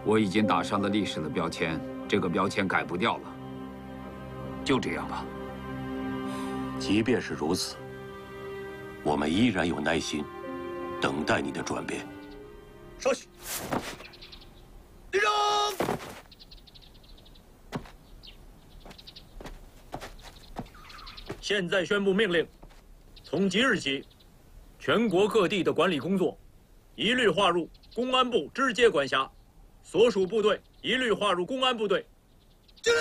我已经打上了历史的标签，这个标签改不掉了。就这样吧。 即便是如此，我们依然有耐心，等待你的转变。 稍息，立正。现在宣布命令：从即日起，全国各地的管理工作一律划入公安部直接管辖，所属部队一律划入公安部队。敬礼！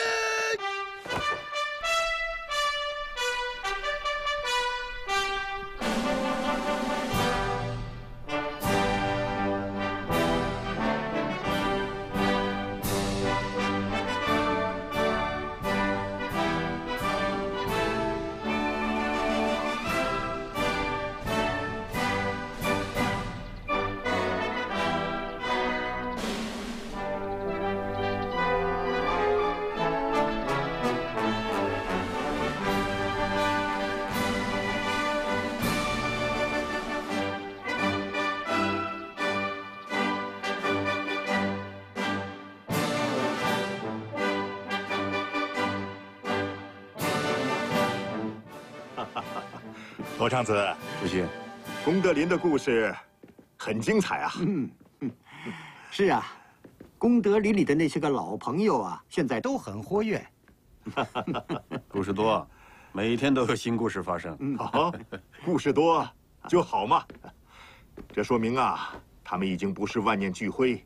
罗长子， 主席， 功德林的故事很精彩啊。 是啊，功德林里的那些个老朋友啊，现在都很活跃。 故事多，每天都有新故事发生。 好，故事多就好嘛。这说明啊，他们已经不是万念俱灰，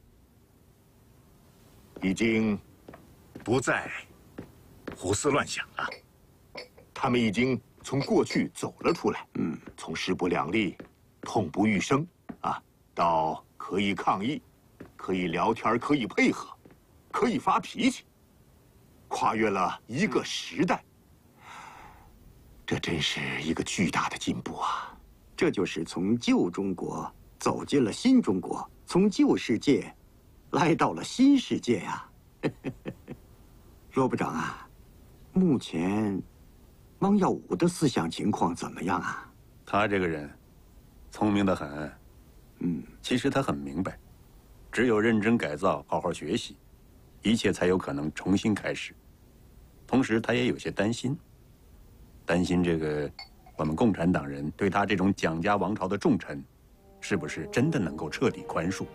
已经不再胡思乱想了。他们已经从过去走了出来，从势不两立、痛不欲生啊，到可以抗议、可以聊天、可以配合、可以发脾气，跨越了一个时代。这真是一个巨大的进步啊！ 这就是从旧中国走进了新中国，从旧世界来到了新世界呀。罗部长啊，目前汪耀武的思想情况怎么样啊？ 他这个人聪明得很，其实他很明白，只有认真改造、好好学习，一切才有可能重新开始。同时，他也有些担心这个我们共产党人对他这种蒋家王朝的重臣，是不是真的能够彻底宽恕？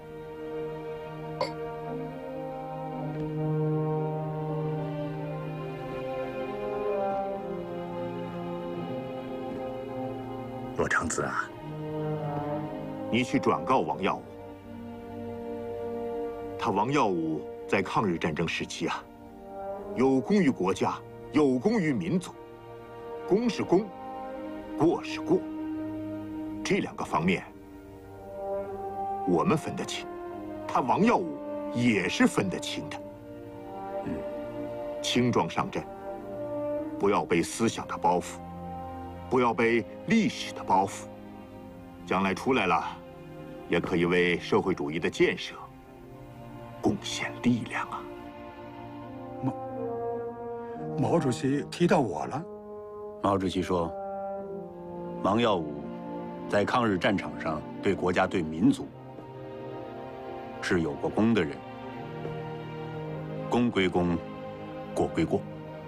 罗长子啊，你去转告王耀武，王耀武在抗日战争时期啊，有功于国家，有功于民族。功是功，过是过，这两个方面我们分得清，他王耀武也是分得清的。轻装上阵，不要背思想的包袱，不要背历史的包袱，将来出来了，也可以为社会主义的建设贡献力量啊。 毛主席提到我了。 毛主席说，王耀武在抗日战场上对国家、对民族是有过功的人，功归功，过归过。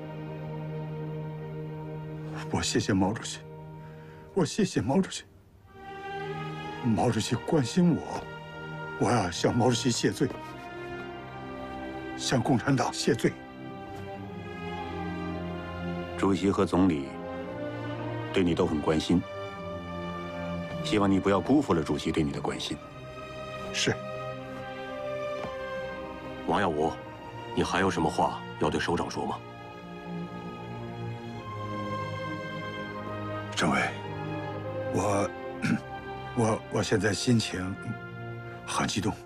我谢谢毛主席，我谢谢毛主席。毛主席关心我，我要向毛主席谢罪，向共产党谢罪。 主席和总理对你都很关心，希望你不要辜负了主席对你的关心。 是。 王耀武，你还有什么话要对首长说吗？ 政委，我现在心情很激动。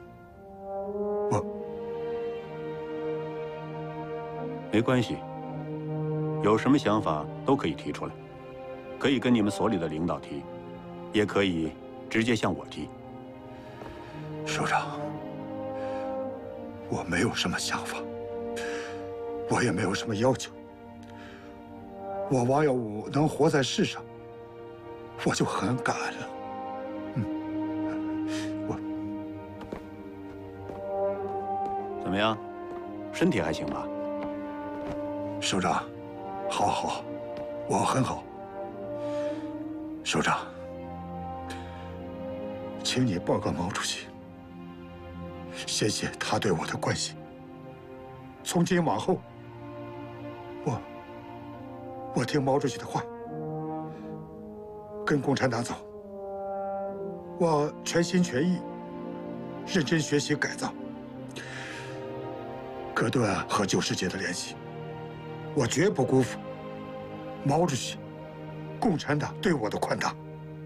没关系，有什么想法都可以提出来，可以跟你们所里的领导提，也可以直接向我提。 首长，我没有什么想法，我也没有什么要求。我王耀武能活在世上，我就很感恩了。 么样？身体还行吧？ 首长，好，我很好。首长，请你报告毛主席，谢谢他对我的关心。从今往后，我听毛主席的话，跟共产党走。我全心全意，认真学习改造，割断和旧世界的联系。我绝不辜负毛主席、共产党对我的宽大。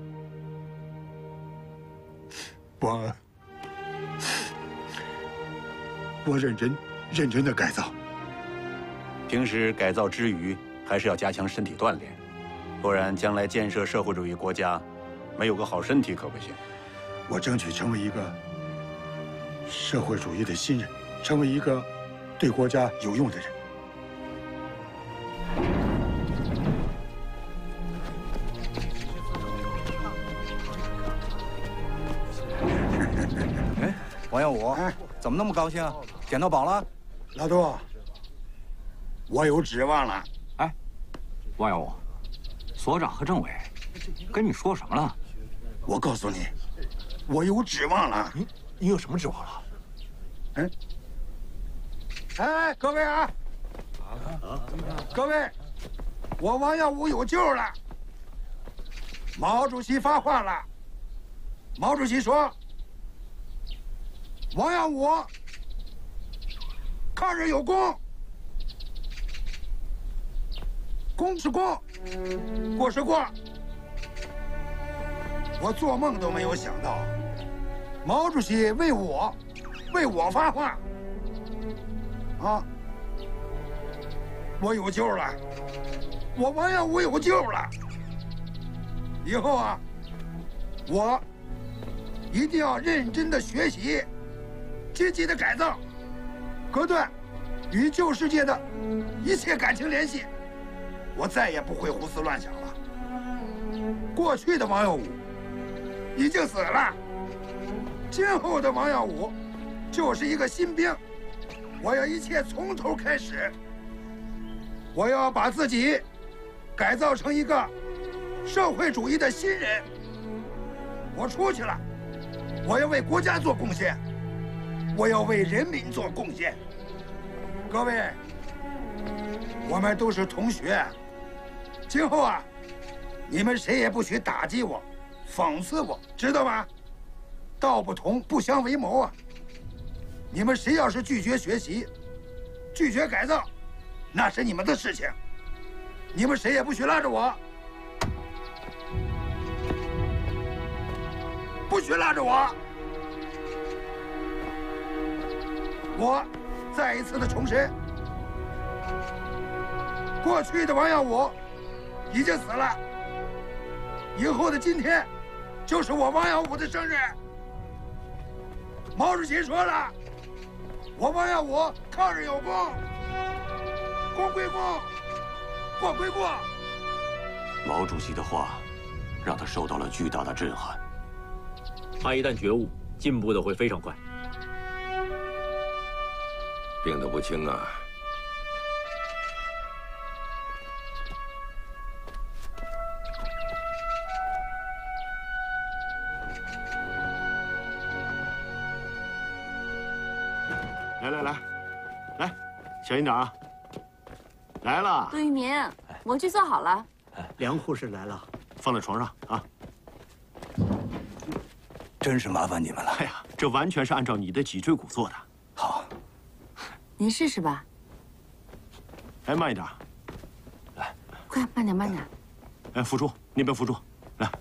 我认真的改造。 平时改造之余，还是要加强身体锻炼，不然将来建设社会主义国家，没有个好身体可不行。 我争取成为一个社会主义的新人，成为一个对国家有用的人。 哎，王耀武，怎么那么高兴？捡到宝了？ 老杜，我有指望了。 哎，王耀武，所长和政委跟你说什么了？ 我告诉你，我有指望了。 你有什么指望了？ 哎，各位啊，各位，我王耀武有救了。毛主席发话了，毛主席说，王耀武抗日有功，功是功，过是过。我做梦都没有想到，毛主席为我发话，啊，我有救了，我王耀武有救了。以后啊，我一定要认真的学习，积极的改造，割断与旧世界的一切感情联系。我再也不会胡思乱想了。过去的王耀武已经死了，今后的王耀武就是一个新兵。我要一切从头开始，我要把自己改造成一个社会主义的新人。我出去了，我要为国家做贡献，我要为人民做贡献。各位，我们都是同学，今后啊，你们谁也不许打击我、讽刺我，知道吗？道不同不相为谋啊！你们谁要是拒绝学习、拒绝改造，那是你们的事情，你们谁也不许拉着我，不许拉着我！我再一次的重申，过去的王耀武已经死了，以后的今天就是我王耀武的生日。毛主席说了，我王耀武抗日有功，功归功，过归过。 毛主席的话，让他受到了巨大的震撼。 他一旦觉悟，进步的会非常快。 病得不轻啊！ 来，小营长，来了。 杜聿明，模具做好了。 梁护士来了，放在床上啊。 真是麻烦你们了。 哎呀，这完全是按照你的脊椎骨做的。 好， 您试试吧。 哎，慢一点。 来， 快，慢点，慢点。 哎，扶住，那边扶住，来，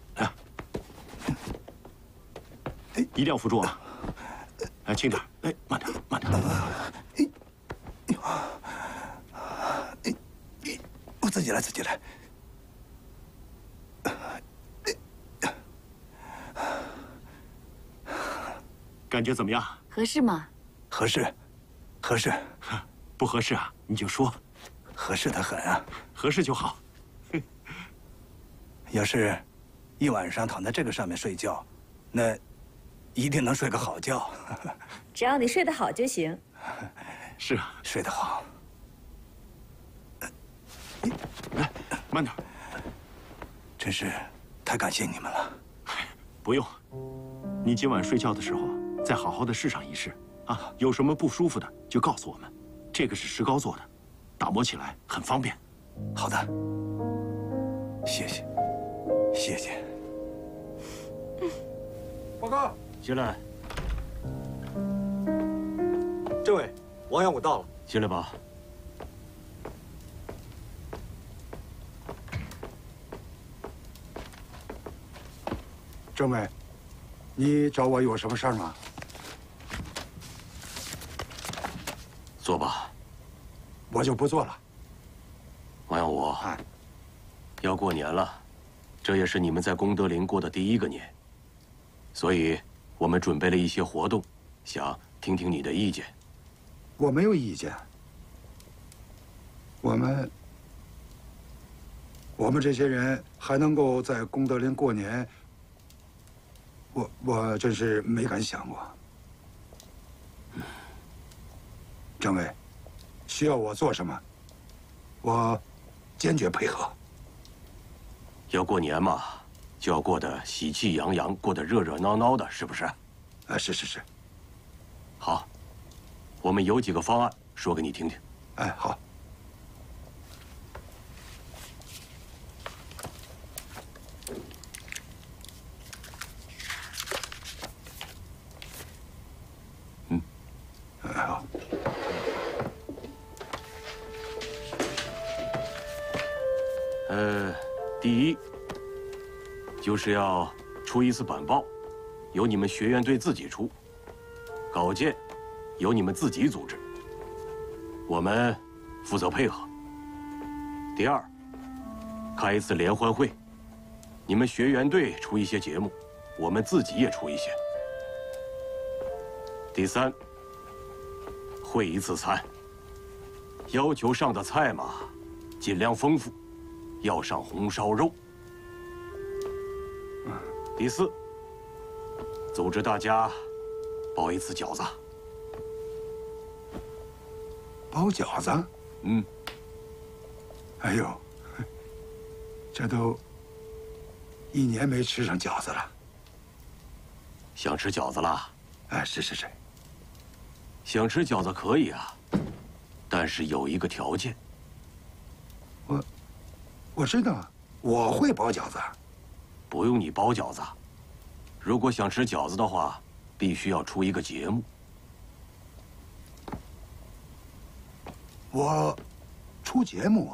一定要扶住啊！哎，轻点，哎，慢点，慢点。 我自己来，自己来。 感觉怎么样？ 合适吗？ 合适，合适。 不合适啊，你就说。 合适的很啊。 合适就好。 要是一晚上躺在这个上面睡觉，那一定能睡个好觉。 只要你睡得好就行。 是啊， 睡得好。 来，慢点。 真是太感谢你们了。 不用，你今晚睡觉的时候再好好的试上一试啊。有什么不舒服的就告诉我们。这个是石膏做的，打磨起来很方便。 好的，谢谢，谢谢。 报告， 进来。 政委，王耀武到了。 进来吧。 政委，你找我有什么事儿吗？ 坐吧。 我就不做了。 王耀武，要过年了，这也是你们在功德林过的第1个年，所以我们准备了一些活动，想听听你的意见。 我没有意见。我们这些人还能够在功德林过年，我真是没敢想过。政委，需要我做什么，我坚决配合。 要过年嘛，就要过得喜气洋洋，过得热热闹闹的，是不是？ 是。 好，我们有几个方案说给你听听。 好。好。 第一，就是要出一次板报，由你们学院队自己出；稿件由你们自己组织，我们负责配合。第二，开一次联欢会，你们学员队出一些节目，我们自己也出一些。第三，会一次餐，要求上的菜嘛，尽量丰富，要上红烧肉。第四，组织大家包一次饺子。 包饺子？哎呦，这都1年没吃上饺子了。 想吃饺子了？ 是。 想吃饺子可以啊，但是有一个条件。 我知道，我会包饺子。 不用你包饺子，如果想吃饺子的话，必须要出一个节目。 我出节目？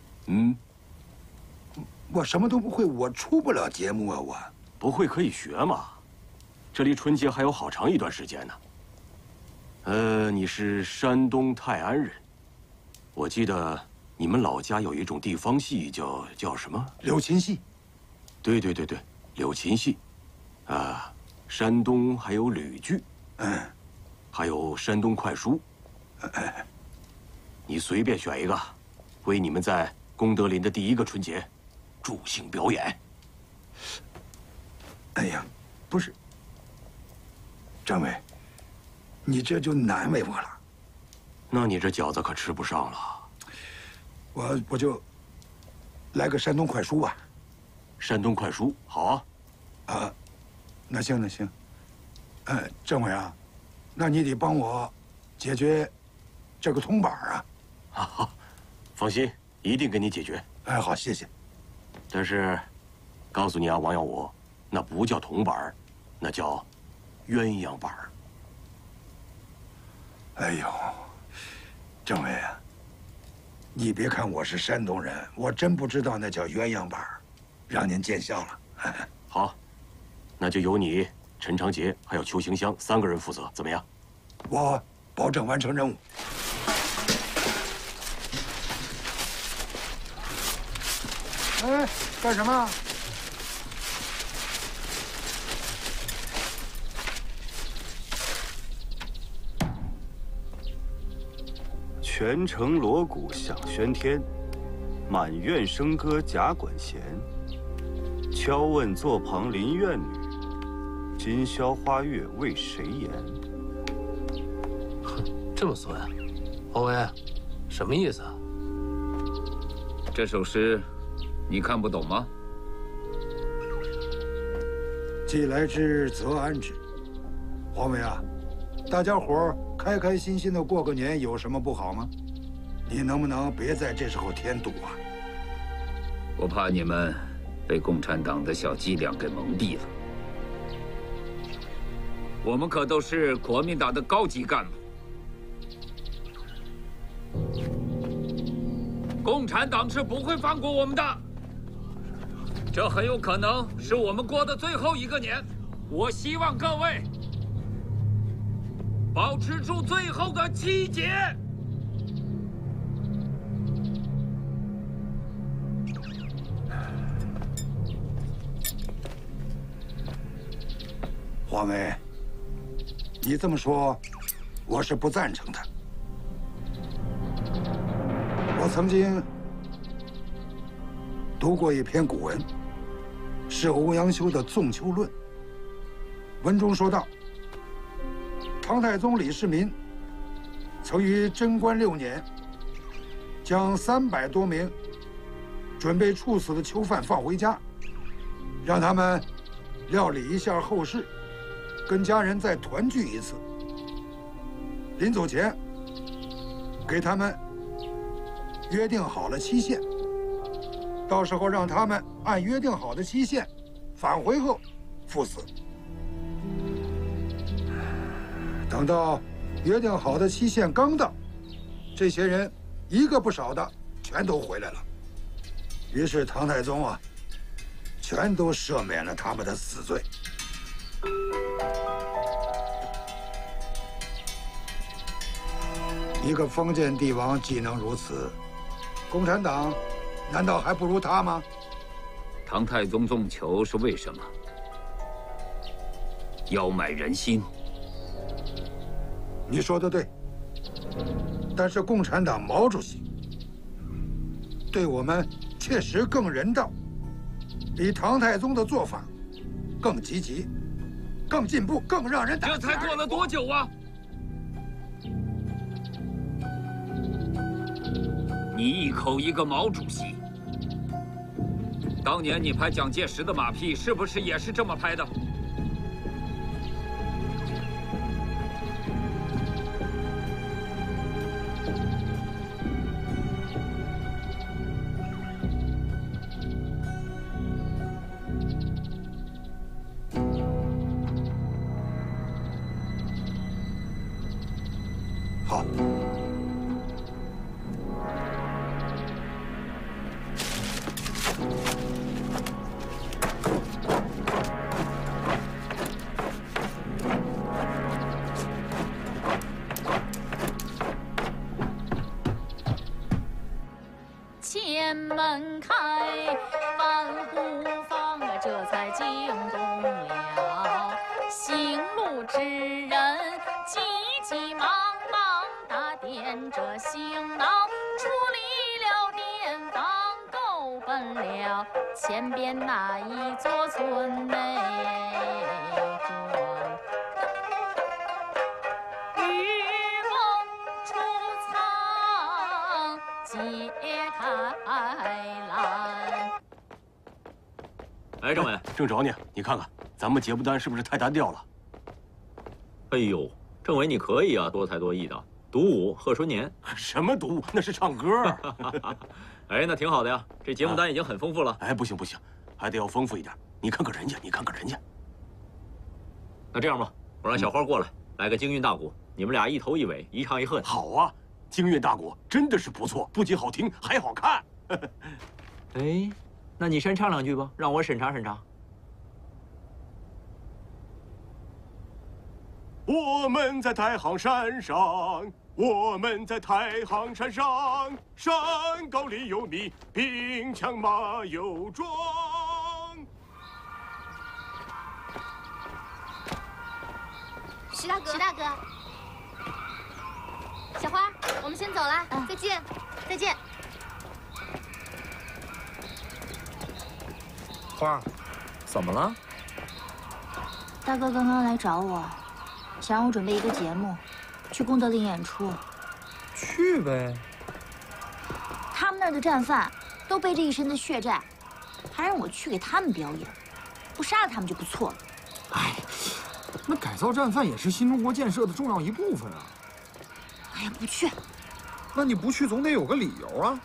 我什么都不会，我出不了节目啊！我不会可以学嘛，这离春节还有好长一段时间呢。你是山东泰安人，我记得你们老家有一种地方戏叫什么？ 柳琴戏。 对，柳琴戏，山东还有吕剧，还有山东快书。你随便选一个，为你们在功德林的第1个春节助兴表演。 哎呀，不是，张伟，你这就难为我了。 那你这饺子可吃不上了。 我就来个山东快书吧。 山东快书好啊。 那行。政委啊，那你得帮我解决这个铜板啊。 好，放心，一定给你解决。 好，谢谢。 但是，告诉你啊，王耀武，那不叫铜板，那叫鸳鸯板。 哎呦，政委啊，你别看我是山东人，我真不知道那叫鸳鸯板，让您见笑了。 好，那就由你、陈长杰还有邱行香3个人负责，怎么样？ 我保证完成任务。干什么？ 全城锣鼓响喧天，满院笙歌贾管弦。敲问座旁林院女，今宵花月为谁言？哼， 这么损，黄维，什么意思啊？ 这首诗，你看不懂吗？ 既来之，则安之。黄维啊，大家伙儿开开心心的过个年，有什么不好吗？你能不能别在这时候添堵啊？ 我怕你们被共产党的小伎俩给蒙蔽了。我们可都是国民党的高级干部，共产党是不会放过我们的。这很有可能是我们过的最后一个年，我希望各位保持住最后的气节。 黄维，你这么说，我是不赞成的。我曾经读过一篇古文，是欧阳修的《纵丘论》。文中说道，唐太宗李世民曾于贞观6年，将300多名准备处死的囚犯放回家，让他们料理一下后事，跟家人再团聚一次。临走前，给他们约定好了期限，到时候让他们按约定好的期限返回后赴死。等到约定好的期限刚到，这些人一个不少的全都回来了。于是唐太宗啊，全都赦免了他们的死罪。一个封建帝王既能如此，共产党难道还不如他吗？ 唐太宗纵囚是为什么？要买人心。 你说的对，但是共产党毛主席对我们确实更人道，比唐太宗的做法更积极、更进步、更让人打。 这才过了多久啊？你一口一个毛主席，当年你拍蒋介石的马屁，是不是也是这么拍的？ 好。 前门开，万户房，这才惊动了行路之人，急急忙忙打点着行囊，出离了店房，够奔了前边那一座村内转。玉凤出仓，揭开来。 哎，政委， 正找你，你看看咱们节目单是不是太单调了？ 哎呦，政委你可以啊，多才多艺的，独舞贺春年。 什么独舞？那是唱歌。 哎，那挺好的呀，这节目单已经很丰富了。 哎，不行不行，还得要丰富一点。你看看人家，你看看人家。 那这样吧，我让小花过来，来个京韵大鼓，你们俩一头一尾，一唱一和。 好啊，京韵大鼓真的是不错，不仅好听，还好看。 哎，那你先唱两句吧，让我审查审查。 我们在太行山上，我们在太行山上，山高里有你，兵强马又壮。 石大哥，石大哥，小花，我们先走了，再见，再见。 花，怎么了？ 大哥刚刚来找我，想让我准备一个节目， 去功德林演出。 去呗。 他们那儿的战犯都背着一身的血债，还让我去给他们表演，不杀了他们就不错了。 哎，那改造战犯也是新中国建设的重要一部分啊。 哎呀，不去。 那你不去总得有个理由啊。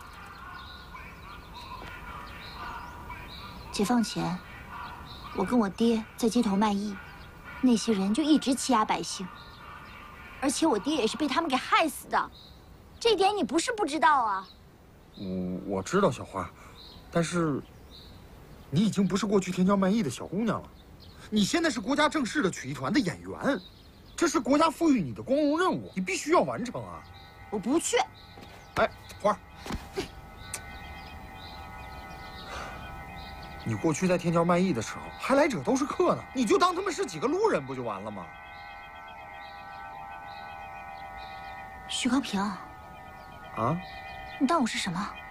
解放前，我跟我爹在街头卖艺，那些人就一直欺压百姓，而且我爹也是被他们给害死的，这点你不是不知道啊。 我知道小花，但是你已经不是过去天桥卖艺的小姑娘了，你现在是国家正式的曲艺团的演员，这是国家赋予你的光荣任务，你必须要完成啊！ 我不去。 哎，花儿，你过去在天桥卖艺的时候，还来者都是客呢，你就当他们是几个路人不就完了吗？ 徐高平， 啊？ 你当我是什么？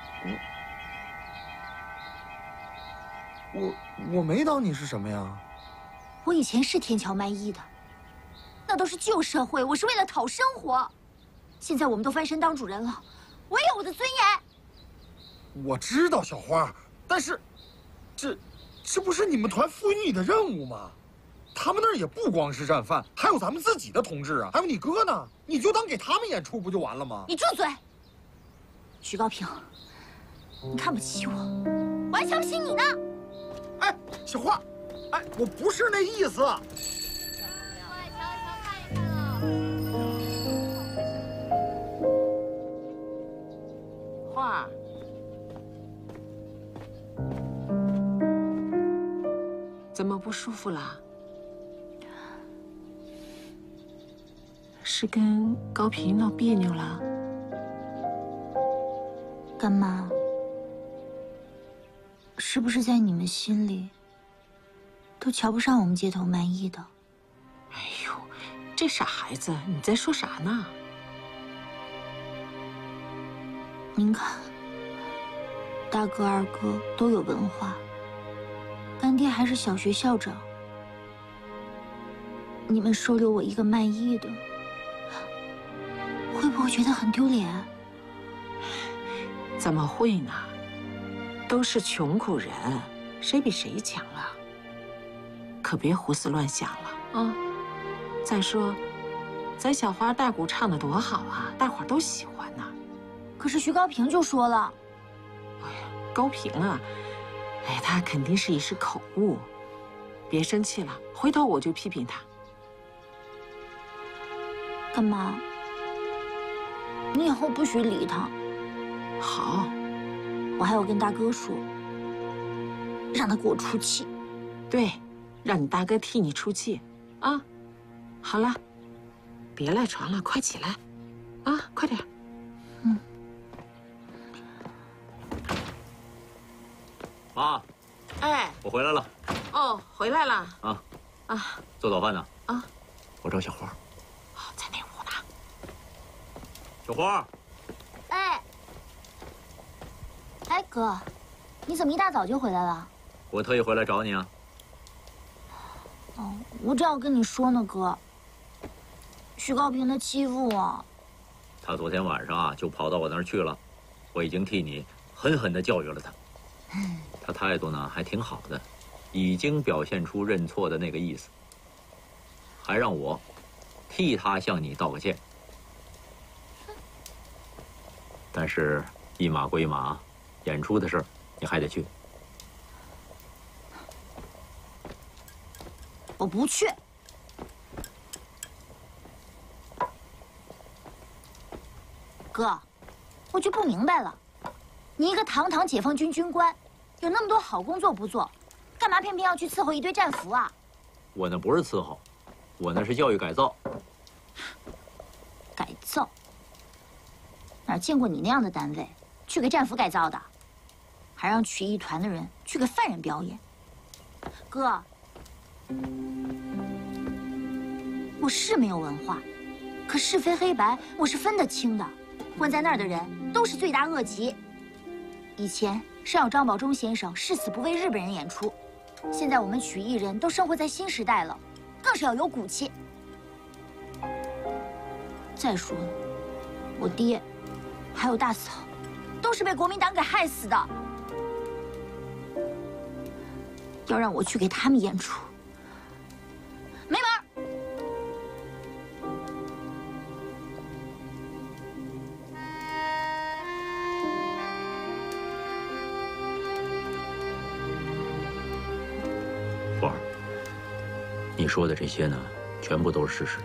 我没当你是什么呀？ 我以前是天桥卖艺的，那都是旧社会，我是为了讨生活。现在我们都翻身当主人了，我也有我的尊严。 我知道小花，但是，这不是你们团赋予你的任务吗？他们那儿也不光是战犯，还有咱们自己的同志啊，还有你哥呢，你就当给他们演出不就完了吗？ 你住嘴！徐高平，你看不起我，我还瞧不起你呢。 哎，小花，哎，我不是那意思。 花儿，怎么不舒服啦？是跟高平闹别扭了？ 干妈，是不是在你们心里都瞧不上我们街头卖艺的？ 哎呦，这傻孩子，你在说啥呢？ 您看，大哥二哥都有文化，干爹还是小学校长，你们收留我一个卖艺的，会不会觉得很丢脸？ 怎么会呢？都是穷苦人，谁比谁强啊？可别胡思乱想了啊！再说，咱小花大鼓唱得多好啊，大伙儿都喜欢呢。 可是徐高平就说了， 哎呀，高平啊，哎，他肯定是一时口误，别生气了，回头我就批评他。 干妈，你以后不许理他。 好， 我还要跟大哥说，让他给我出气。 对，让你大哥替你出气，啊！好了，别赖床了，快起来，啊，快点。 妈， 哎， 我回来了。 哦，回来了。 啊啊， 做早饭呢。 啊， 我找小花。 哦，在那屋呢。 小花。 哎，哥，你怎么一大早就回来了？ 我特意回来找你啊。 哦，我正要跟你说呢，哥。徐高平他欺负我。 他昨天晚上啊，就跑到我那儿去了，我已经替你狠狠地教育了他。他态度呢还挺好的，已经表现出认错的那个意思，还让我替他向你道个歉。但是，一码归码，演出的事儿你还得去。 我不去。哥，我就不明白了，你一个堂堂解放军军官，有那么多好工作不做，干嘛偏偏要去伺候一堆战俘啊？ 我那不是伺候，我那是教育改造。 改造？哪见过你那样的单位，去给战俘改造的，还让曲艺团的人去给犯人表演？哥，我是没有文化，可是非黑白我是分得清的。关在那儿的人都是罪大恶极。以前是要张保忠先生誓死不为日本人演出，现在我们曲艺人都生活在新时代了，更是要有骨气。 再说了，我爹还有大嫂，都是被国民党给害死的。要让我去给他们演出，没门儿！ 富儿，你说的这些呢，全部都是事实。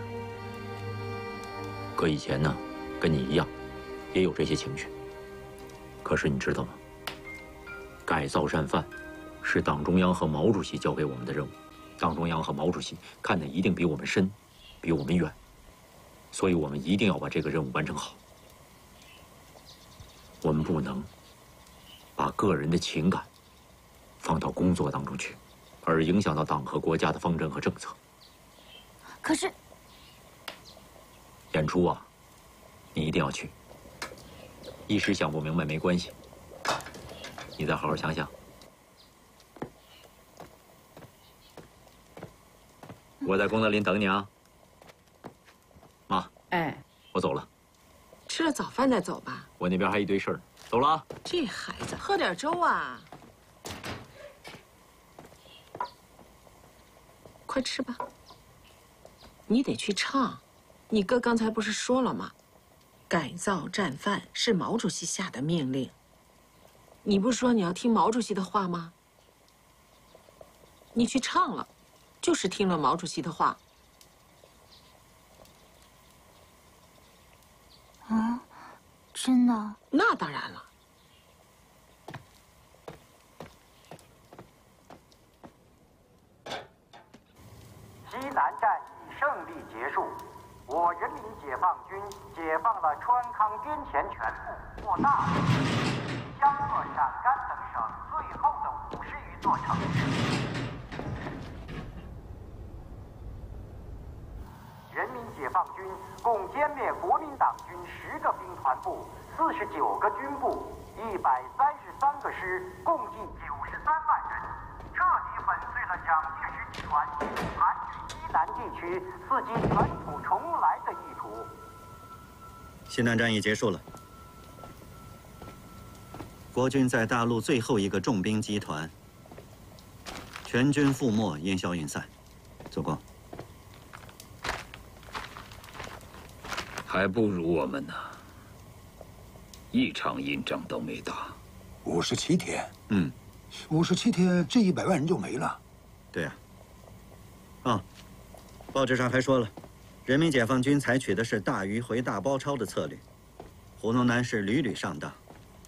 哥以前呢，跟你一样，也有这些情绪。可是你知道吗？改造战犯是党中央和毛主席交给我们的任务，党中央和毛主席看得一定比我们深，比我们远，所以我们一定要把这个任务完成好。我们不能把个人的情感放到工作当中去，而影响到党和国家的方针和政策。 可是演出啊，你一定要去。一时想不明白没关系，你再好好想想。我在功德林等你啊，妈。 哎， 我走了。 吃了早饭再走吧。 我那边还一堆事儿，走了啊。 这孩子喝点粥啊，快吃吧。你得去唱，你哥刚才不是说了吗？改造战犯是毛主席下的命令。你不是说你要听毛主席的话吗？你去唱了，就是听了毛主席的话。 啊，真的？ 那当然了。 西南战役胜利结束，我人民解放军解放了川康边黔全部或大部分江浙陕甘等省最后的50余座城市。人民解放军共歼灭国民党军10个兵团部、49个军部、133个师，共计93万人，彻底粉碎了蒋介石集团盘踞西南地区、伺机卷土重来的意图。 西南战役结束了，国军在大陆最后一个重兵集团全军覆没，烟消云散。祖公， 还不如我们呢，一场硬仗都没打。 57天， 57 天，这100万人就没了。 对呀。啊，报纸上还说了，人民解放军采取的是大迂回大包抄的策略，胡宗南是屡屡上当。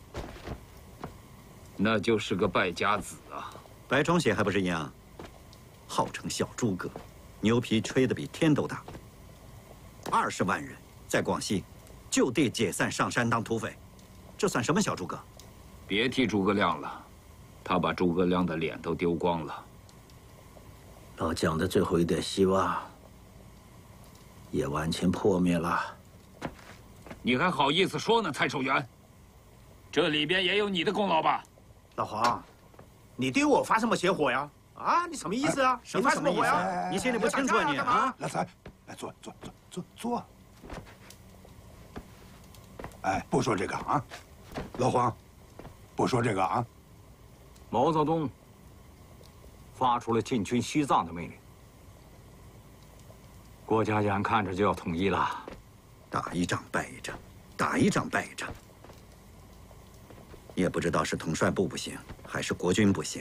那就是个败家子啊！ 白崇禧还不是一样，号称小诸葛，牛皮吹得比天都大。20万人在广西就地解散上山当土匪，这算什么小诸葛？ 别提诸葛亮了，他把诸葛亮的脸都丢光了。 老蒋的最后一点希望也完全破灭了。 你还好意思说呢，蔡守元？这里边也有你的功劳吧？ 老黄，你对我发什么邪火呀？啊，你什么意思啊？你发什么火呀？ 你心里不清楚啊你啊？ 来，来坐。哎，不说这个啊，老黄，不说这个啊。 毛泽东发出了进军西藏的命令，国家眼看着就要统一了， 打一仗败一仗，打一仗败一仗，也不知道是统帅部不行，还是国军不行，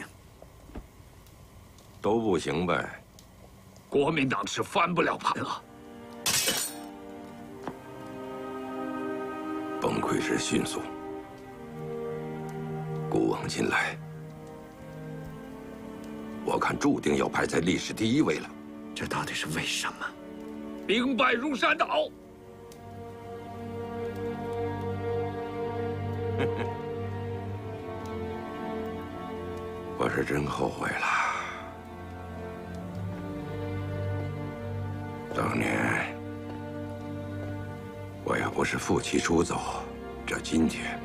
都不行呗。 国民党是翻不了盘了。 崩溃之迅速，古往今来，我看注定要排在历史第1位了。 这到底是为什么？ 兵败如山倒。 我是真后悔了。当年我要不是负气出走，这今天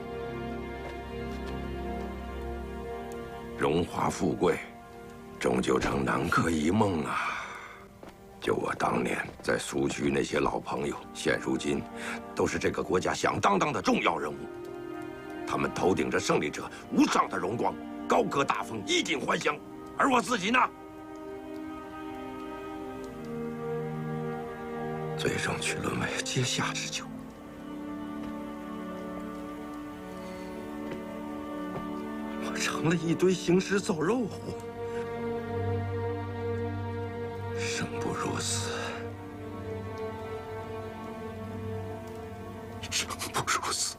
荣华富贵终究成南柯一梦啊！就我当年在苏区那些老朋友，现如今都是这个国家响当当的重要人物。他们头顶着胜利者无上的荣光，高歌大风，衣锦还乡。而我自己呢，最终却沦为阶下之囚。我成了一堆行尸走肉户。生不如死，生不如死。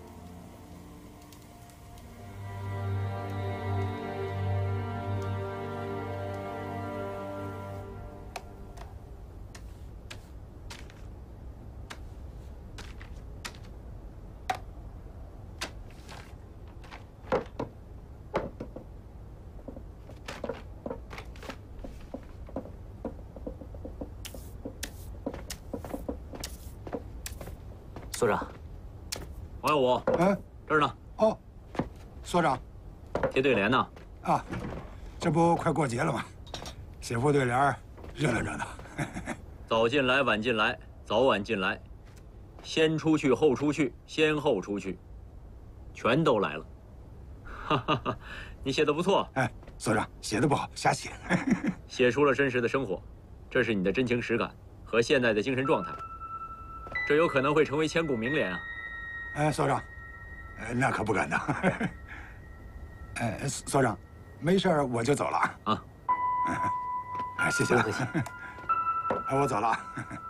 所长，王耀武，这儿呢。 哦，所长， 贴对联呢。 啊，这不快过节了吗？写副对联，热闹热闹。 早进来，晚进来，早晚进来，先出去，后出去，先后出去，全都来了。哈哈哈，你写的不错。 哎，所长写的不好，瞎写。 写出了真实的生活，这是你的真情实感和现在的精神状态。这有可能会成为千古名联啊！ 哎，所长，那可不敢当。所长，没事我就走了啊。谢谢。不客气。我走了。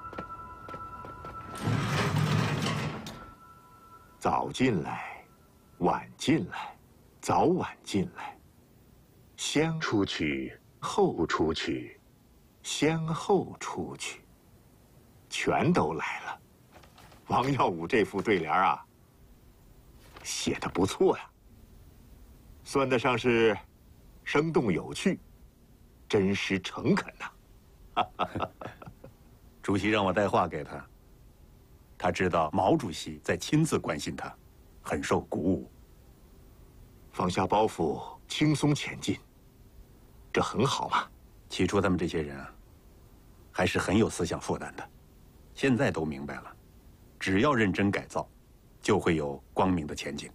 早进来，晚进来，早晚进来，先出去，后出去，先后出去，全都来了。王耀武这副对联啊，写得不错呀，算得上是生动有趣，真实诚恳呐。 主席让我带话给他，他知道毛主席在亲自关心他，很受鼓舞。 放下包袱，轻松前进，这很好嘛。 起初他们这些人啊，还是很有思想负担的，现在都明白了。只要认真改造，就会有光明的前景。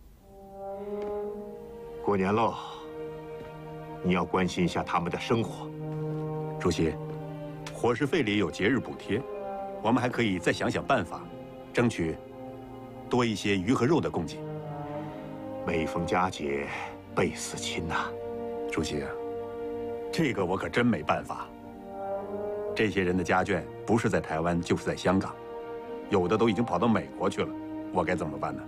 过年喽，你要关心一下他们的生活。 主席，伙食费里有节日补贴，我们还可以再想想办法，争取多一些鱼和肉的供给。 每逢佳节倍思亲呐。 主席啊，这个我可真没办法。这些人的家眷不是在台湾，就是在香港。有的都已经跑到美国去了，我该怎么办呢？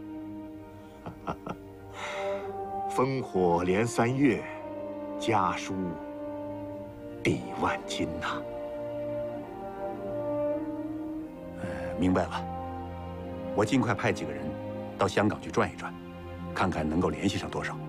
烽火连3月，家书抵万金呐。 明白了，我尽快派几个人到香港去转一转，看看能够联系上多少。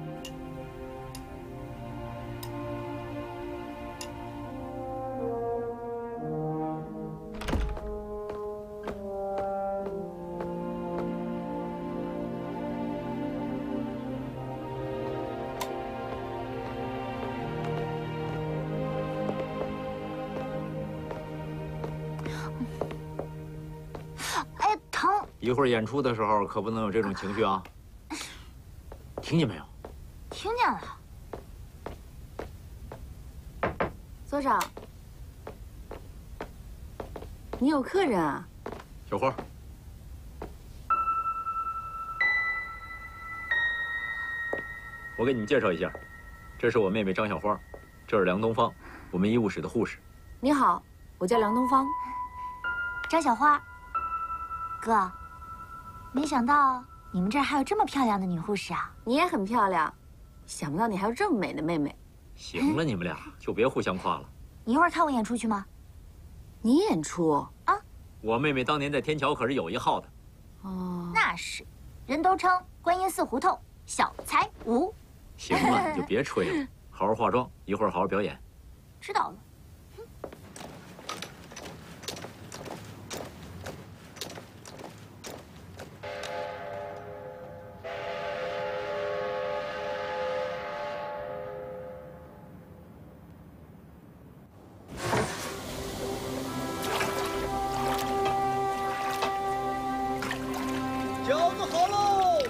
一会儿演出的时候可不能有这种情绪啊！听见没有？ 听见了。 所长，你有客人啊？ 小花，我给你们介绍一下，这是我妹妹张小花，这是梁东方，我们医务室的护士。 你好，我叫梁东方。 张小花，哥。没想到你们这儿还有这么漂亮的女护士啊！ 你也很漂亮，想不到你还有这么美的妹妹。 行了，你们俩就别互相夸了。 你一会儿看我演出去吗？ 你演出啊？ 我妹妹当年在天桥可是有一号的。 哦，那是，人都称观音寺胡同小才舞。 行了，你就别吹了，好好化妆，一会儿好好表演。 知道了。 好喽！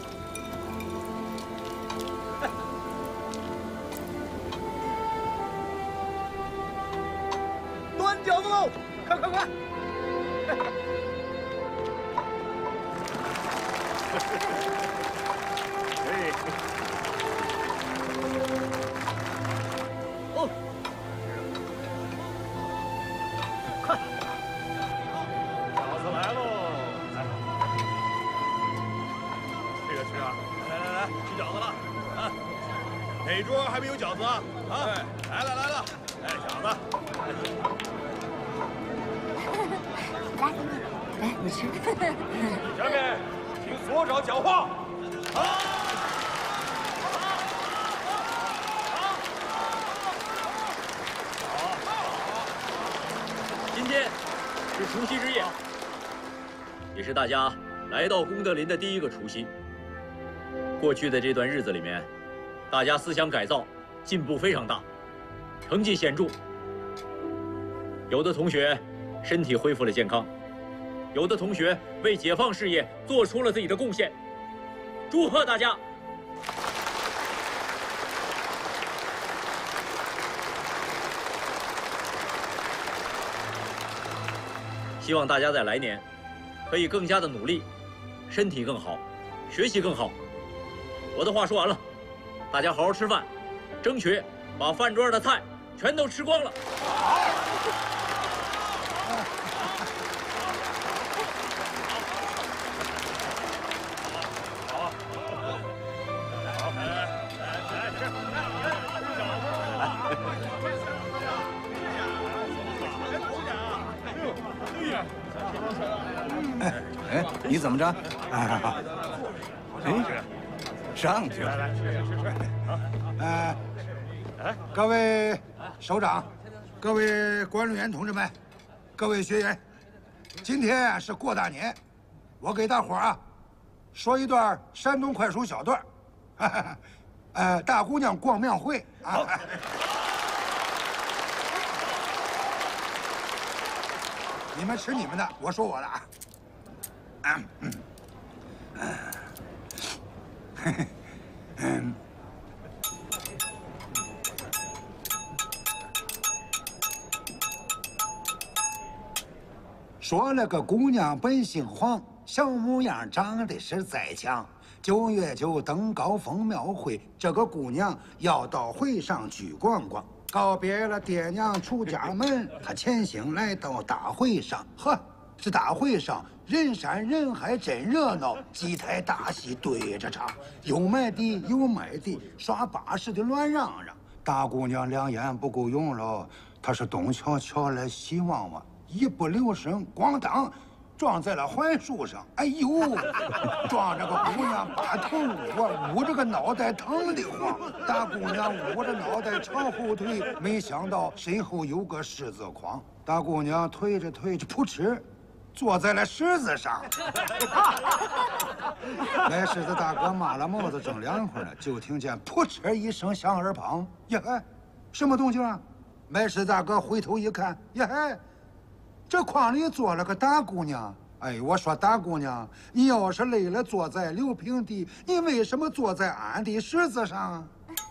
端饺子喽！快快快！ 哎， 哦，快！ 饺子来喽！来，这个吃啊！来，吃饺子了啊！哪桌还没有饺子啊？啊，来了！哎，饺子。 来，你吃。 下面请所长讲话。 今天是除夕之夜，也是大家来到功德林的第一个除夕。过去的这段日子里面，大家思想改造进步非常大，成绩显著。有的同学身体恢复了健康，有的同学为解放事业做出了自己的贡献。祝贺大家！希望大家在来年可以更加的努力，身体更好，学习更好。我的话说完了，大家好好吃饭，争取把饭桌上的菜全都吃光了。 哎，你怎么着？哎，上去了。 来，吃。 各位首长，各位管理员同志们，各位学员，今天是过大年，我给大伙儿说一段山东快书小段大姑娘逛庙会啊。你们吃你们的，我说我的啊。说了个姑娘本姓黄，小模样长得实在强。9月9登高峰庙会，这个姑娘要到会上去逛逛。告别了爹娘出家门，她潜行来到大会上。呵，这大会上人山人海，真热闹，几台大戏对着唱，有买的有卖的，耍把式的乱嚷嚷。大姑娘两眼不够用了，她是东瞧瞧来西望望，一不留神，咣当撞在了槐树上。哎呦，撞着个姑娘把头捂着个脑袋疼得慌。大姑娘捂着脑袋朝后退，没想到身后有个狮子筐。大姑娘推着扑哧坐在了狮子上。卖狮子大哥抹了帽子正凉快呢，就听见扑哧一声响耳旁。呀嘿，什么动静啊？卖狮大哥回头一看，呀嘿，这筐里坐了个大姑娘。哎，我说大姑娘，你要是累了坐在柳平地，你为什么坐在俺的狮子上？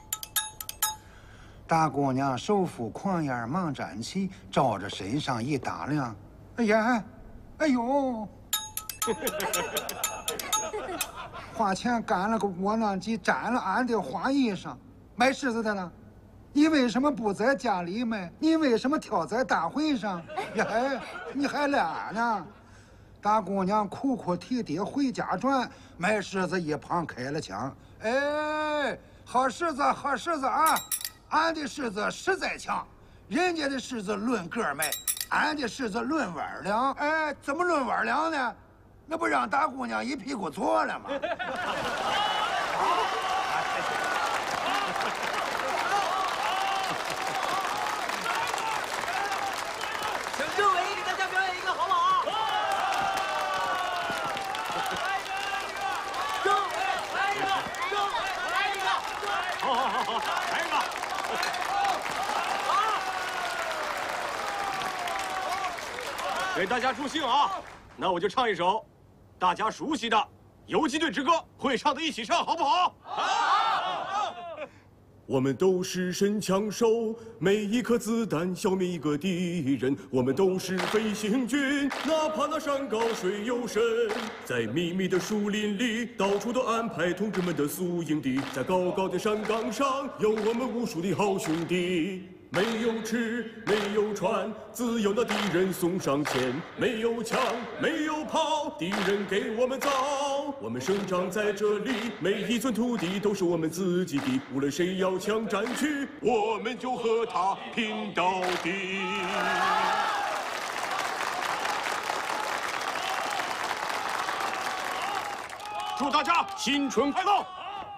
大姑娘手扶筐沿忙站起，照着身上一打量，哎呀，哎呦，花钱干了个窝囊鸡，沾了俺的花衣裳。卖狮子的呢？你为什么不在家里卖？你为什么挑在大会上？呀嘿，你还懒呢？大姑娘哭哭啼啼回家转，卖狮子一旁开了枪。哎，好狮子好狮子啊！俺的狮子实在强，人家的狮子论个卖，俺的狮子论碗量。哎，怎么论碗量呢？那不让大姑娘一屁股坐了吗？ 请政委给大家表演一个好不好？政委来一个，政委来一个， 好，来一个。 给大家助兴啊！那我就唱一首大家熟悉的《 游击队之歌，会唱的一起唱，好不好？好。 我们都是神枪手，每一颗子弹消灭一个敌人。我们都是飞行军，哪怕那山高水又深。在密密的树林里，到处都安排同志们的宿营地。在高高的山岗上，有我们无数的好兄弟。没有吃，没有穿，只有那敌人送上前。没有枪，没有炮，敌人给我们造。我们生长在这里，每一寸土地都是我们自己的。无论谁要抢占据，我们就和他拼到底。 祝大家新春快乐！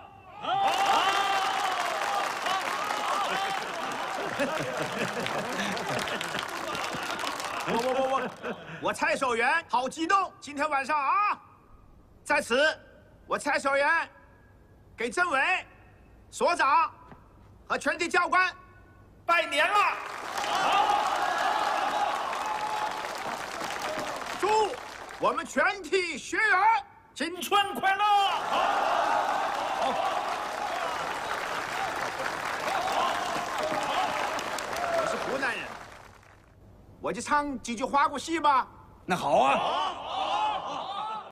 我蔡守元好激动！今天晚上啊，在此，我蔡守元给政委、所长和全体教官拜年了。祝我们全体学员新春快乐！我是湖南人，我就唱几句花鼓戏吧。 那好啊。